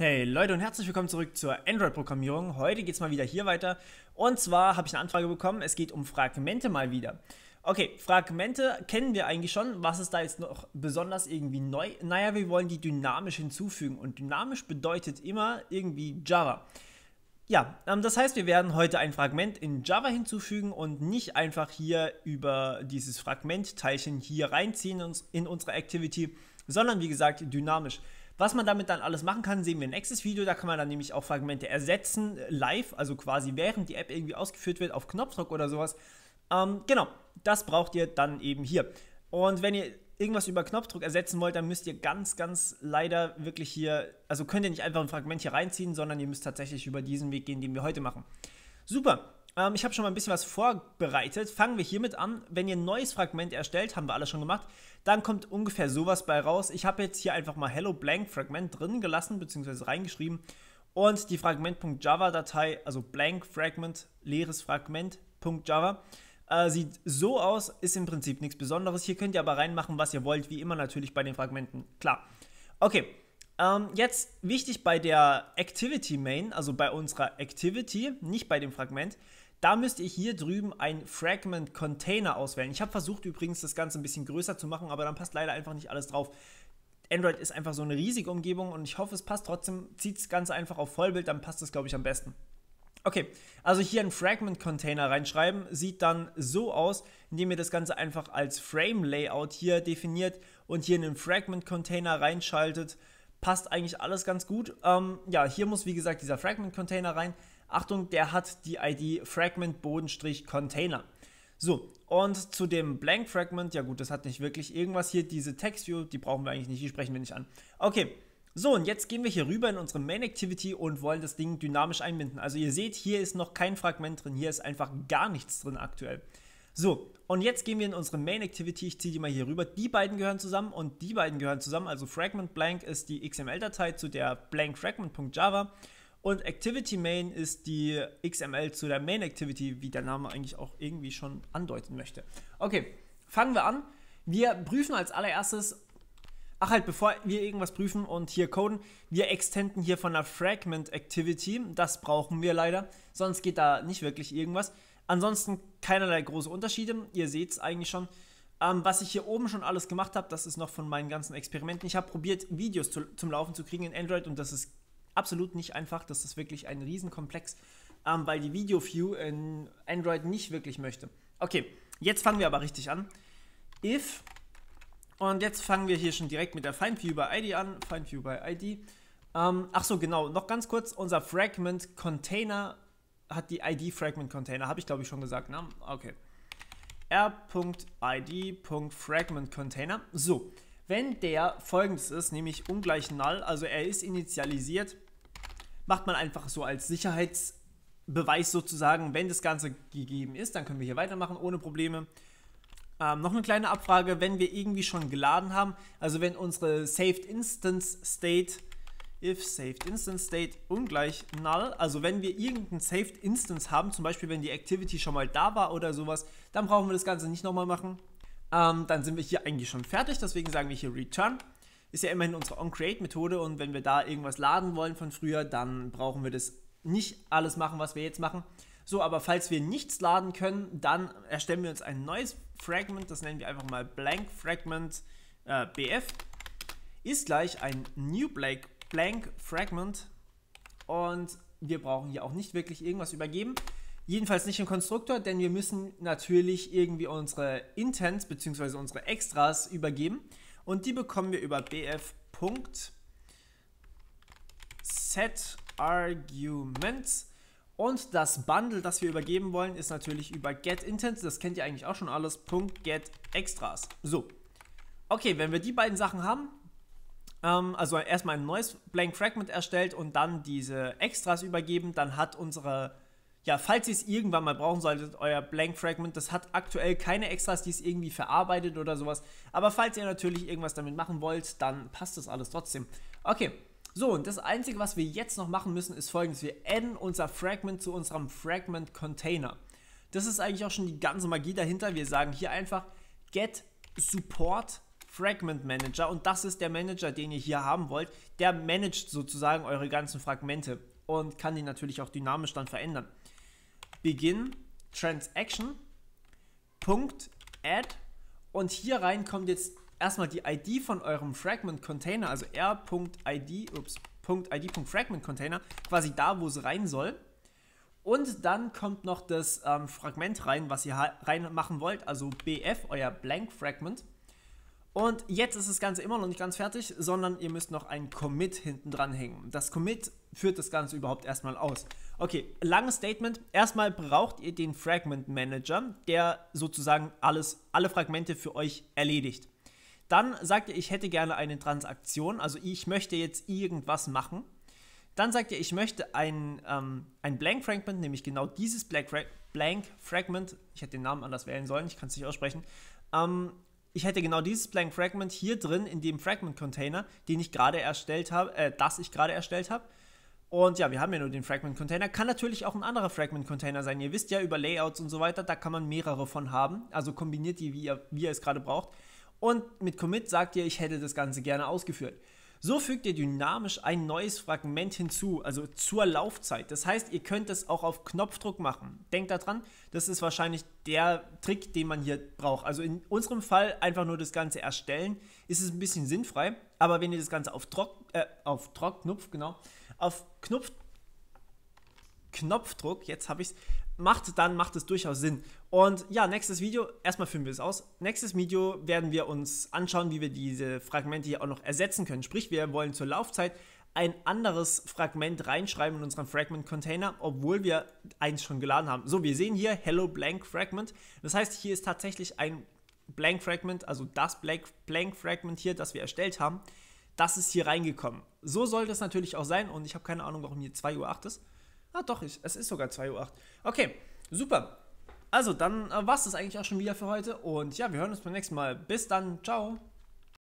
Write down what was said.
Hey Leute und herzlich willkommen zurück zur Android-Programmierung. Heute geht es mal wieder hier weiter. Und zwar habe ich eine Anfrage bekommen, es geht um Fragmente mal wieder. Okay, Fragmente kennen wir eigentlich schon. Was ist da jetzt noch besonders irgendwie neu? Naja, wir wollen die dynamisch hinzufügen. Und dynamisch bedeutet immer irgendwie Java. Ja, das heißt, wir werden heute ein Fragment in Java hinzufügen und nicht einfach hier über dieses Fragment-Teilchen hier reinziehen in unsere Activity, sondern wie gesagt dynamisch. Was man damit dann alles machen kann, sehen wir im nächsten Video. Da kann man dann nämlich auch Fragmente ersetzen, live, also quasi während die App irgendwie ausgeführt wird, auf Knopfdruck oder sowas. Genau, das braucht ihr dann eben hier. Und wenn ihr irgendwas über Knopfdruck ersetzen wollt, dann müsst ihr ganz leider wirklich hier, also könnt ihr nicht einfach ein Fragment hier reinziehen, sondern ihr müsst tatsächlich über diesen Weg gehen, den wir heute machen. Super. Ich habe schon mal ein bisschen was vorbereitet. Fangen wir hiermit an. Wenn ihr ein neues Fragment erstellt, haben wir alles schon gemacht, dann kommt ungefähr sowas bei raus. Ich habe jetzt hier einfach mal Hello Blank Fragment drin gelassen, beziehungsweise reingeschrieben. Und die Fragment.java-Datei, also Blank Fragment, leeres Fragment.java, sieht so aus, ist im Prinzip nichts Besonderes. Hier könnt ihr aber reinmachen, was ihr wollt, wie immer natürlich bei den Fragmenten. Klar. Okay. Jetzt wichtig bei der Activity Main, also bei unserer Activity, nicht bei dem Fragment, da müsst ihr hier drüben ein Fragment Container auswählen. Ich habe versucht übrigens das Ganze ein bisschen größer zu machen, aber dann passt leider einfach nicht alles drauf. Android ist einfach so eine riesige Umgebung und ich hoffe, es passt trotzdem. Zieht das Ganze einfach auf Vollbild, dann passt das, glaube ich, am besten. Okay, also hier ein Fragment Container reinschreiben, sieht dann so aus, indem ihr das Ganze einfach als Frame Layout hier definiert und hier einen Fragment Container reinschaltet. Passt eigentlich alles ganz gut. Ja, hier muss wie gesagt dieser Fragment Container rein. Achtung, der hat die ID Fragment-Container. So, und zu dem Blank Fragment, ja gut, das hat nicht wirklich irgendwas hier. Diese Text-View, die brauchen wir eigentlich nicht, die sprechen wir nicht an. Okay, so und jetzt gehen wir hier rüber in unsere Main-Activity und wollen das Ding dynamisch einbinden. Also ihr seht, hier ist noch kein Fragment drin, hier ist einfach gar nichts drin aktuell. So, und jetzt gehen wir in unsere Main-Activity, ich ziehe die mal hier rüber, die beiden gehören zusammen und die beiden gehören zusammen, also Fragment Blank ist die XML-Datei zu der Blank Fragment.java und Activity Main ist die XML zu der Main Activity, wie der Name eigentlich auch irgendwie schon andeuten möchte. Okay, fangen wir an. Wir prüfen als allererstes, bevor wir irgendwas prüfen und hier coden, wir extenden hier von der Fragment Activity, das brauchen wir leider, sonst geht da nicht wirklich irgendwas. Ansonsten keinerlei große Unterschiede, ihr seht es eigentlich schon. Was ich hier oben schon alles gemacht habe, das ist noch von meinen ganzen Experimenten. Ich habe probiert, Videos zum Laufen zu kriegen in Android und das ist absolut nicht einfach. Das ist wirklich ein Riesenkomplex, weil die Video-View in Android nicht wirklich möchte. Okay, jetzt fangen wir aber richtig an. If, und jetzt fangen wir hier schon direkt mit der FindView by ID an. FindView by ID. Achso, genau, noch ganz kurz, unser Fragment Container hat die ID Fragment Container, habe ich glaube ich schon gesagt, ne? Okay. r.id.fragment Container. So, wenn der folgendes ist, nämlich ungleich null, also er ist initialisiert, macht man einfach so als Sicherheitsbeweis sozusagen, wenn das Ganze gegeben ist, dann können wir hier weitermachen ohne Probleme. Noch eine kleine Abfrage, wenn wir irgendwie schon geladen haben, also wenn unsere Saved Instance State if saved instance state ungleich null, also wenn wir irgendein saved instance haben, zum Beispiel wenn die Activity schon mal da war oder sowas, dann brauchen wir das Ganze nicht nochmal machen. Dann sind wir hier eigentlich schon fertig, deswegen sagen wir hier return. Ist ja immerhin unsere onCreate-Methode und wenn wir da irgendwas laden wollen von früher, dann brauchen wir das nicht alles machen, was wir jetzt machen. So, aber falls wir nichts laden können, dann erstellen wir uns ein neues Fragment, das nennen wir einfach mal Blank Fragment BF, ist gleich ein New Blank Fragment und wir brauchen hier auch nicht wirklich irgendwas übergeben, jedenfalls nicht im Konstruktor, denn wir müssen natürlich irgendwie unsere Intents bzw. unsere Extras übergeben und die bekommen wir über bf.setArguments und das Bundle, das wir übergeben wollen, ist natürlich über getIntents, das kennt ihr eigentlich auch schon alles, .getExtras. So, okay, wenn wir die beiden Sachen haben, also erstmal ein neues Blank Fragment erstellt und dann diese Extras übergeben, dann hat unsere, ja, falls ihr es irgendwann mal brauchen solltet, euer Blank Fragment, das hat aktuell keine Extras, die es irgendwie verarbeitet oder sowas, aber falls ihr natürlich irgendwas damit machen wollt, dann passt das alles trotzdem. Okay, so und das Einzige, was wir jetzt noch machen müssen, ist folgendes, wir adden unser Fragment zu unserem Fragment Container. Das ist eigentlich auch schon die ganze Magie dahinter, wir sagen hier einfach get support Fragment Manager und das ist der Manager, den ihr hier haben wollt. Der managt sozusagen eure ganzen Fragmente und kann die natürlich auch dynamisch dann verändern. Begin Transaction .add und hier rein kommt jetzt erstmal die ID von eurem Fragment Container, also r.id.fragment Container, quasi da, wo es rein soll. Und dann kommt noch das Fragment rein, was ihr reinmachen wollt, also BF, euer Blank Fragment. Und jetzt ist das Ganze immer noch nicht ganz fertig, sondern ihr müsst noch ein Commit hinten dran hängen. Das Commit führt das Ganze überhaupt erstmal aus. Okay, langes Statement. Erstmal braucht ihr den Fragment Manager, der sozusagen alle Fragmente für euch erledigt. Dann sagt ihr, ich hätte gerne eine Transaktion, also ich möchte jetzt irgendwas machen. Dann sagt ihr, ich möchte ein Blank Fragment, nämlich genau dieses Blank Fragment, ich hätte den Namen anders wählen sollen, ich kann es nicht aussprechen, ich hätte genau dieses Blank Fragment hier drin in dem Fragment Container, den ich gerade erstellt habe, Und ja, wir haben ja nur den Fragment Container, kann natürlich auch ein anderer Fragment Container sein. Ihr wisst ja über Layouts und so weiter, da kann man mehrere von haben, also kombiniert die, wie ihr es gerade braucht. Und mit Commit sagt ihr, ich hätte das Ganze gerne ausgeführt. So fügt ihr dynamisch ein neues Fragment hinzu, also zur Laufzeit. Das heißt, ihr könnt es auch auf Knopfdruck machen. Denkt daran, das ist wahrscheinlich der Trick, den man hier braucht. Also in unserem Fall einfach nur das Ganze erstellen, ist es ein bisschen sinnfrei. Aber wenn ihr das Ganze auf Knopfdruck, jetzt habe ich es, dann macht es durchaus Sinn. Und ja, nächstes Video, erstmal führen wir es aus. Nächstes Video werden wir uns anschauen, wie wir diese Fragmente hier auch noch ersetzen können. Sprich, wir wollen zur Laufzeit ein anderes Fragment reinschreiben in unseren Fragment Container, obwohl wir eins schon geladen haben. So, wir sehen hier Hello Blank Fragment. Das heißt, hier ist tatsächlich ein Blank Fragment, also das Blank Fragment hier, das wir erstellt haben, das ist hier reingekommen. So sollte es natürlich auch sein und ich habe keine Ahnung, warum hier 2:08 Uhr ist. Ah doch, es ist sogar 2:08 Uhr. Okay, super. Also dann war es das eigentlich auch schon wieder für heute und ja, wir hören uns beim nächsten Mal. Bis dann, ciao.